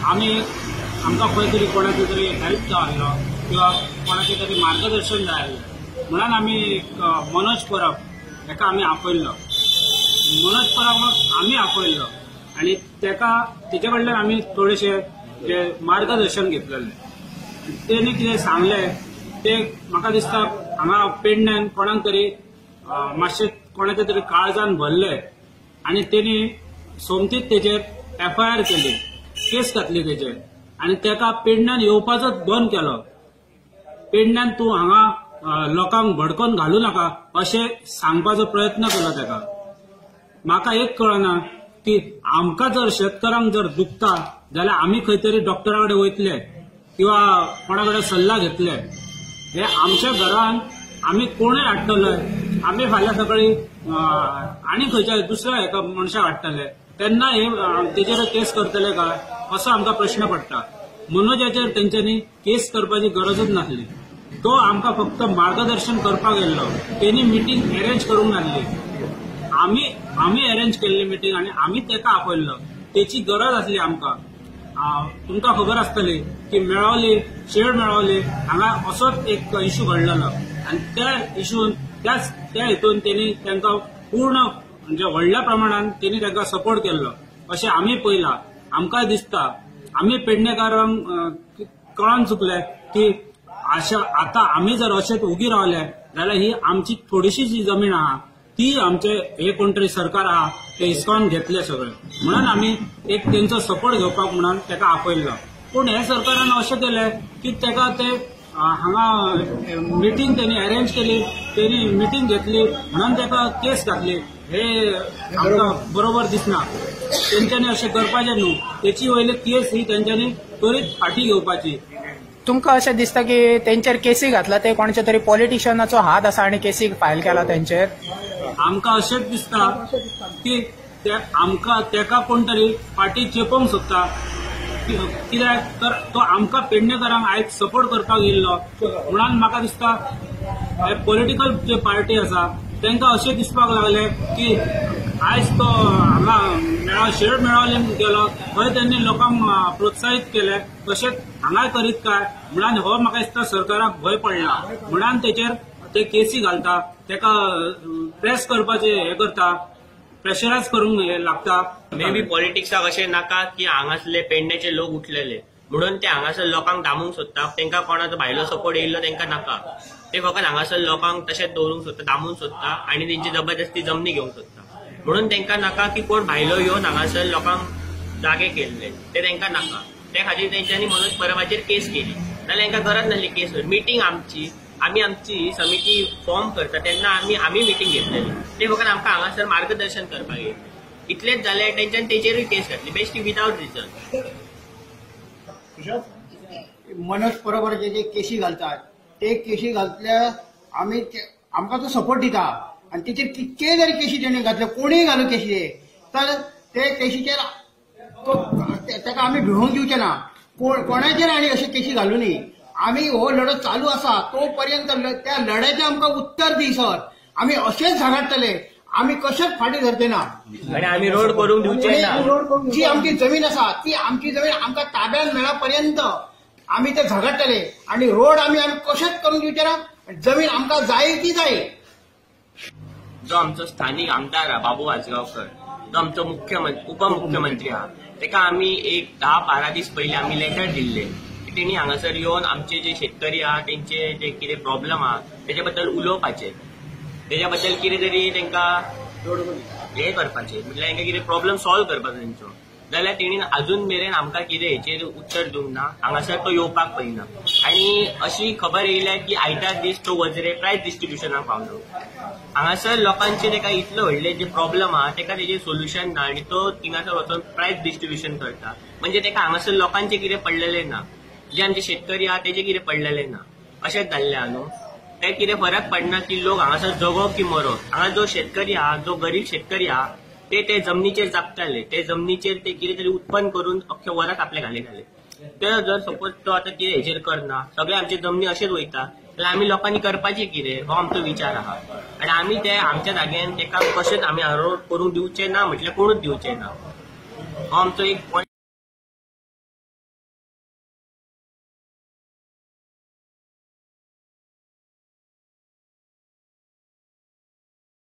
आमकां खंय तरी कोणाचो तरी हेल्प जाय आसलो किंवा कोणाचें तरी मार्गदर्शन जाय आसलें म्हणून आमी मनोज परब हेका आमी आपयल्लो. मनोज परब आमी आपयल्लो आनी तेजे कडल्यान आमी थोडेशे जे मार्गदर्शन घेतलेलें. तेणी कितें सांगलें ते म्हाका दिसता हांगा पेडण्यान कोणाक तरी मातशें कोणाच्या तरी काळजान भरलें आनी तेणी सोमतीच तेजेर FIR केली, केस घातली तेजेर आनी तेका पेडण्यान येवपाचोच बंद केलो. पेडण्यान तूं हांगा लोकांक भडकोवन घालूं नाका अशें सांगपाचो प्रयत्न केलो तेका. म्हाका एक कळना की आमकां जर शेतकारांक जर दुखता जाल्यार आमी खंय तरी डॉक्टरा कडेन वयतले किंवा कोणा कडेन सल्ला घेतले. हे आमच्या घरान आमी कोणूय हाडटले, आमी फाल्यां सकाळी आनी खंयच्या दुसऱ्या एका मनशाक हाडटले तेन्ना हे तेजेर केस करतले काय असो आमकां प्रश्न पडटा. मनोजाचेर तेंच्यांनी केस करपाची गरजूच नासली. तो आमकां फक्त मार्गदर्शन करपाक येयल्लो. तेणी मिटींग अरेंज करूंक नासली. आमी अरेंज केल्ली मिटींग आनी आमी तेका आपयल्लो. तेची गरज आसली आमकां. तुमकां खबर आसतली की मेळवली शेड मेळवली हांगा असोच एक इश्यू घडलेलो आनी त्या इश्यून त्या हितून तेणी तांकां पूर्ण म्हणजे व्हडल्या प्रमाणात तेणी तांकां सपोर्ट केल्लो अशें आमी पळयलां. आमकां दिसता आमी पेडणेकारांक कळोन चुकले की आतां आमी जर अशेंच उगी रावले जाल्यार ही आमची थोडीशी जी जमीन आहा ती आमचे हे कोण तरी सरकार आहा ते हिसकावन घेतले सगळे म्हणून आमी एक तेंचो सपोर्ट घेवपाक म्हणून तेका आपयल्लो. पूण हे सरकारान अशें केलें की तेका ते हांगा मिटींग तेणी अरेंज केली, तेणी मिटींग घेतली म्हणून तेका केस घातली. हे आमकां बरोबर दिसना. तेंच्यांनी अशें करपाचें न्हू. तेची वयली केस ही तेंच्यांनी त्वरीत फाटी घेवपाची. तुमकां अशें दिसता की तेंचेर केसी घातला ते कोणाच्या तरी पॉलिटिशियनाचो हात आसा आनी केसी फायल केला तेंचेर? आमकां अशेंच दिसता की आमकां तेका कोण तरी फाटी चेपोवंक सोदता. कित्याक तर तो आमकां पेडणेकारांक आयज सपोर्ट करपाक येयल्लो म्हणून म्हाका दिसता हे पॉलिटिकल जे पार्टी आसा तांकां अशें दिसपाक लागले की आयज तो हांगा शेड मेळवलेन गेलो थंय त्यांनी लोकांक प्रोत्साहीत केले तशेंच हांगाय करीत काय म्हणून हो म्हाका दिसता सरकाराक भंय पडला म्हणून तेचेर ते केसी घालता तेका प्रेस करपाचे हे करता प्रेशरायज करूंक लागता. मे बी पॉलिटिक्साक अशें नाका की हांगासले पेडण्याचे लोक उठलेले म्हणून ते हांगासर लोकांक दामूंक सोदता. तांकां कोणाचो भायलो सपोर्ट येयल्लो तांकां नाका. ते फकत हांगासर लोकांक तशेंच दवरूंक सोदता, दामूंक सोदता आनी तेंची जबरदस्ती जमनी घेवंक सोदता. म्हणून तांकां नाका की कोण भायलो येवन हांगासर लोकांक जागे केल्ले ते तांकां नाका. ते खातीर तेंच्यांनी मनोज परबाचेर केस केली. नाल्यार तांकां गरज नासली केस. मिटींग आमची समिती फॉर्म करता तेन्ना आमी मिटींग घेतलेली. ते फकत आमकां हांगासर मार्गदर्शन करपाक येयलें. इतलेंच जालें तेंच्यांनी तेचेरूय केस घातली बेश्टी विदाउट रिजन. मनोज परबाचे जे केसी घालतात ते केसी घातल्यार आमकां तो सपोर्ट दिता आनी तेचेर कितके जरी केसी तेणें घातले कोणीय घालूं केसी तर ते केसीचेर ताका आमी भिवूंक दिवचे ना. कोणाचेर आनी अशे केसी घालूं न्ही. आमी हो लढो चालू आसा तो पर्यंत त्या लढ्याचें आमकां उत्तर दी सर. आमी अशेंच झगडटले. आमी कशेंच फाटी धरचे ना आनी आमी रोड करूंक दिवचे ना. जी आमची जमीन आसा ती आमची जमीन आमकां ताब्यात मेळा पर्यंत आमी ते झगडटले आनी रोड आमी कशेंच करून दिवचे ना. जमीन आमकां जाय ती जाय. जो आमचो स्थानिक आमदार आहा बाबू आजगांवकर जो आमचो उपमुख्यमंत्री आहा तेका आमी एक 10-12 दीस पयलीं आमी लेटर दिल्ले की तेणी हांगासर येवन आमचे जे शेतकरी आहा तेंचे जे कितें प्रॉब्लेम आहा तेच्या बद्दल उलोवपाचें. तेच्या बद्दल कितें तरी तांकां हे करपाचें म्हटल्यार तांकां कितें प्रॉब्लेम सॉल्व करपाचो तेंचो. जाल्यार तेणी अजून मेरेन आमकां कितें हेचेर उत्तर दिवंक ना. हांगासर तो येवपाक पळयना. आनी अशी खबर येयल्या की आयतार दीस तो वजरे प्रायज डिस्ट्रिब्युशनाक पावलो. हांगासर लोकांचे तेका इतलो व्हडले जे प्रॉब्लेम आहा तेका तेजेर सोल्युशन ना आनी तो थिंगासर वचून प्रायज डिस्ट्रिब्युशन करता. म्हणजे तेका हांगासर लोकांचे कितें पडलेलें ना. जे आमचे शेतकरी आहा तेजे कितें पडलेलें ना. अशेंच जाल्लें आहा न्हू. ते कितें फरक पडना की लोक हांगासर जगो की मरो. हांगा जो शेतकरी आहा जो गरीब शेतकरी आहा ते जमनीचेर जगताले. ते जमनीचेर ते कितें तरी उत्पन्न करून अख्खे वराक आपले घालयताले. ते जर सपोज तो आतां कितें हेचेर करना सगळे आमचे जमनी अशेच वयता जाल्यार आमी लोकांनी करपाचें कितें हो आमचो विचार आहा. आनी आमी ते आमच्या जाग्यान तेका कशेंच आमी रोड करूंक दिवचे ना म्हटल्यार कोणूच दिवचे ना. हो आमचो एक पॉयंट.